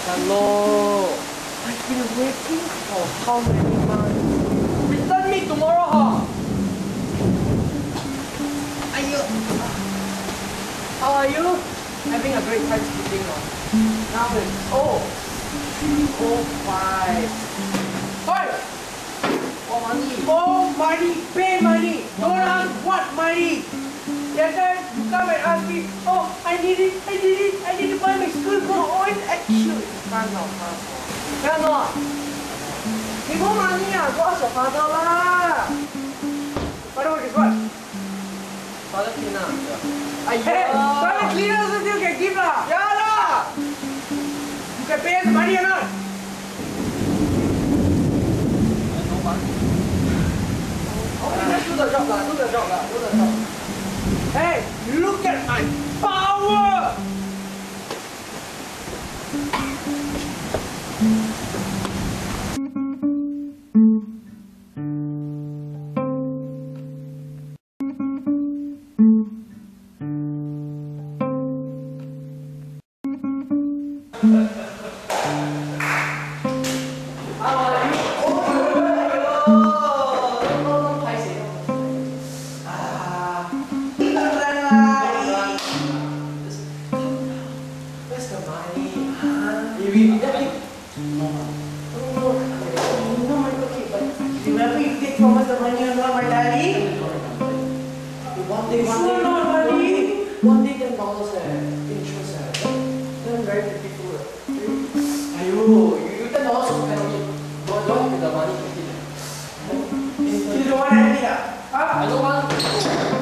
Hello. I've been waiting for how many months? Return me tomorrow, huh? How are you? Having a great time sleeping, huh? Now it's 3:05. Hey! What money? Oh, money! Pay money! Don't ask what money! Yesterday, you come and ask me, oh, I need to buy my school for oil. Actually, cannot. You want money, go ask your father lah. Father work is what? Father cleaner. Hey, father cleaner also still can give lah. Yeah lah. You can pay us money or not? No money. Okay, let's do the job lah. Hey, look at my power! One day $10 interest Then very beautiful. You $10 also cannot eat. Don't with the money. You don't want anything? I don't want.